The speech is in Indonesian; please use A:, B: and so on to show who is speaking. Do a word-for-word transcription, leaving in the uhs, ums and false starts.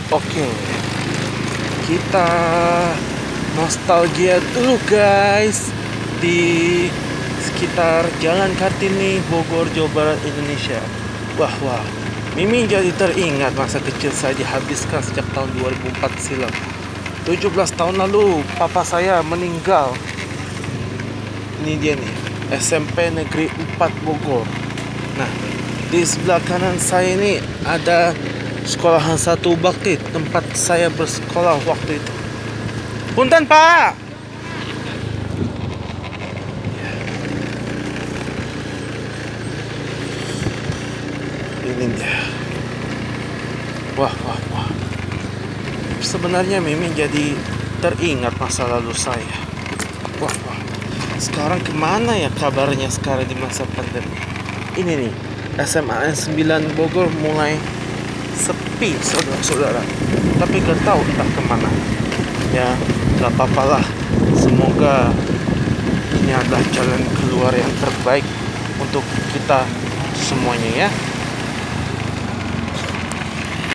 A: Oke, kita nostalgia dulu guys di sekitar Jalan Kartini, Bogor, Jawa Barat, Indonesia. Wah wah, Mimi jadi teringat masa kecil saya dihabiskan sejak tahun dua ribu empat silam. tujuh belas tahun lalu papa saya meninggal. Ini dia nih, S M P Negeri empat Bogor. Nah, di sebelah kanan saya ini ada sekolahan satu bakti, tempat saya bersekolah waktu itu. Punten Pak. Ini dia. Wah wah wah. Sebenarnya Mimi jadi teringat masa lalu saya. Wah wah. Sekarang kemana ya kabarnya sekarang di masa pandemi? Ini nih, S M A N sembilan Bogor mulai sepi saudara-saudara, tapi gak tahu entah kemana. Ya gak apa-apalah, semoga ini adalah jalan keluar yang terbaik untuk kita semuanya ya.